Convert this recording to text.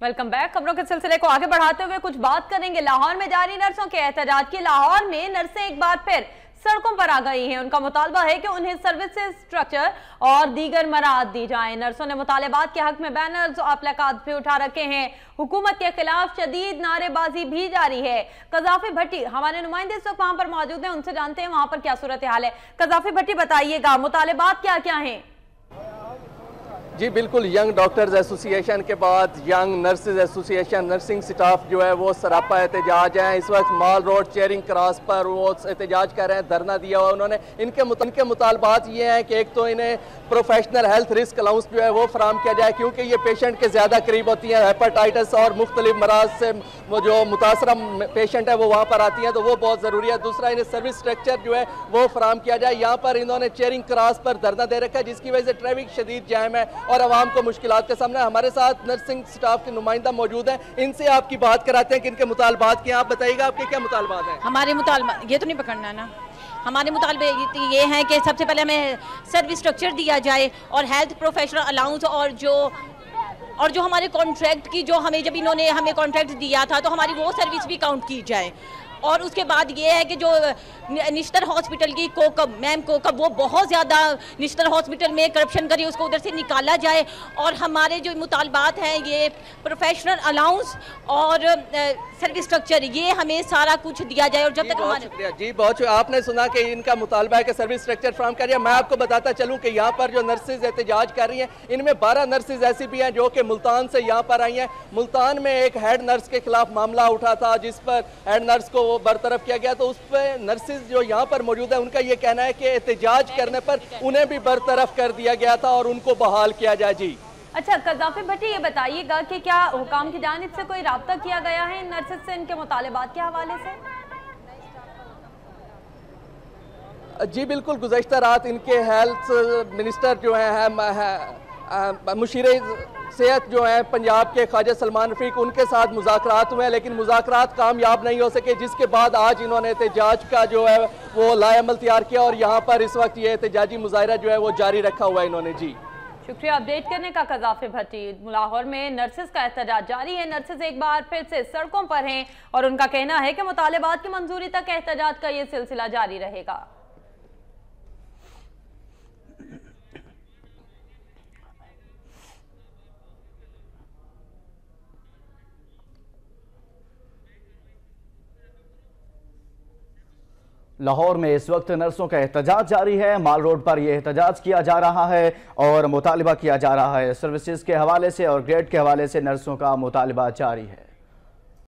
Welcome back. खबरों के सिलसिले को आगे बढ़ाते हुए कुछ बात करेंगे लाहौर में जारी नर्सों के एहतजाज की। लाहौर में नर्सें एक बार फिर सड़कों पर आ गई हैं। उनका मुतालबा है कि उन्हें सर्विसेज स्ट्रक्चर और दीगर मराहत दी जाए। नर्सों ने मुतालबात के हक में बैनर्स और प्लेकार्ड भी उठा रखे हैं। हुकूमत के खिलाफ शदीद नारेबाजी भी जारी है। कजाफी भट्टी हमारे नुमाइंदे इस वक्त वहां पर मौजूद हैं, उनसे जानते हैं वहां पर क्या सूरत हाल है। कजाफी भट्टी बताइएगा, मुतालबात क्या क्या हैं? जी बिल्कुल, यंग डॉक्टर्स एसोसिएशन के बाद young nurses association, nursing staff जो है वो सरापा एहतजाज है। इस वक्त माल रोड चेयरिंग क्रॉस पर वो एहतजाज कर रहे हैं, धरना दिया हुआ उन्होंने। इनके मुतालबात ये हैं कि एक तो इन्हें प्रोफेशनल हेल्थ रिस्क अलाउंस जो है वो फराम किया जाए, क्योंकि ये पेशेंट के ज़्यादा करीब होती हैं। हेपेटाइटिस और मुख्तलिफ मराज से वो जो मुतासरा पेशेंट है वो वहाँ पर आती हैं, तो वो बहुत ज़रूरी है। दूसरा, इन्हें सर्विस स्ट्रक्चर जो है वो फराम किया जाए। यहाँ पर इन्होंने चेयरिंग क्रॉस पर धरना दे रखा है, जिसकी वजह से ट्रैफिक शदीद जाम है और आवाम को मुश्किलात के सामने। हमारे साथ नर्सिंग स्टाफ के नुमाइंदा मौजूद हैं, इनसे आपकी बात कराते हैं कि इनके मुतालबात क्या। आप बताइएगा आपके क्या मुतालबात हैं? हमारे मुतालबा ये तो नहीं पकड़ना ना, हमारे मुतालबे ये हैं कि सबसे पहले हमें सर्विस स्ट्रक्चर दिया जाए और हेल्थ प्रोफेशनल अलाउंस और जो हमारे कॉन्ट्रैक्ट की जो हमें जब इन्होंने हमें कॉन्ट्रैक्ट दिया था तो हमारी वो सर्विस भी काउंट की जाए। और उसके बाद ये है कि जो निश्तर हॉस्पिटल की कोकब वो बहुत ज़्यादा निश्तर हॉस्पिटल में करप्शन करी, उसको उधर से निकाला जाए। और हमारे जो मुतालबात हैं ये प्रोफेशनल अलाउंस और सर्विस स्ट्रक्चर, ये हमें सारा कुछ दिया जाए। और जब तक हमारे जी बहुत आपने सुना कि इनका मुतालबा है कि सर्विस स्ट्रक्चर फ्राहम करिए। मैं आपको बताता चलूँ कि यहाँ पर जो नर्सेज एहतजाज कर रही हैं, इनमें 12 नर्सेज ऐसी भी हैं जो कि मुल्तान से यहाँ पर आई हैं। मुल्तान में एक हेड नर्स के खिलाफ मामला उठा था, जिस पर हेड नर्स को बरतरफ किया गया, तो उस पर नर्सेज जो यहाँ पर मौजूद है उनका ये कहना है कि एहतजाज करने पर उन्हें भी बरतरफ कर दिया गया था और उनको बहाल किया जाए। जी अच्छा, कजाफी भट्टी ये बताइएगा कि क्या हुकाम की जानिब से कोई राब्ता किया गया है इन नर्सेज से इनके मुतालबात के हवाले से? जी बिल्कुल, गुज़श्ता रात इनके हेल्थ मिनिस्टर जो है मुशीर सेहत जो है पंजाब के ख्वाजा सलमान रफीक, उनके साथ मुज़ाकरात हुए, लेकिन मुज़ाकरात कामयाब नहीं हो सके, जिसके बाद आज इन्होंने एहतजाज का जो है वो लाएअमल तैयार किया और यहाँ पर इस वक्त ये एहतजाजी मुजाहिरा जो है वो जारी रखा हुआ है इन्होंने। जी शुक्रिया अपडेट करने का कजाफी भट्टी। लाहौर में नर्सेज का एहतजाज जारी है। नर्सेज एक बार फिर से सड़कों पर हैं और उनका कहना है कि मुतालबात की मंजूरी तक एहतजाज का ये सिलसिला जारी रहेगा। लाहौर में इस वक्त नर्सों का एहतजाज जारी है। माल रोड पर यह एहतजाज किया जा रहा है और मुतालबा किया जा रहा है सर्विसेज के हवाले से और ग्रेड के हवाले से नर्सों का मुतालबा जारी है।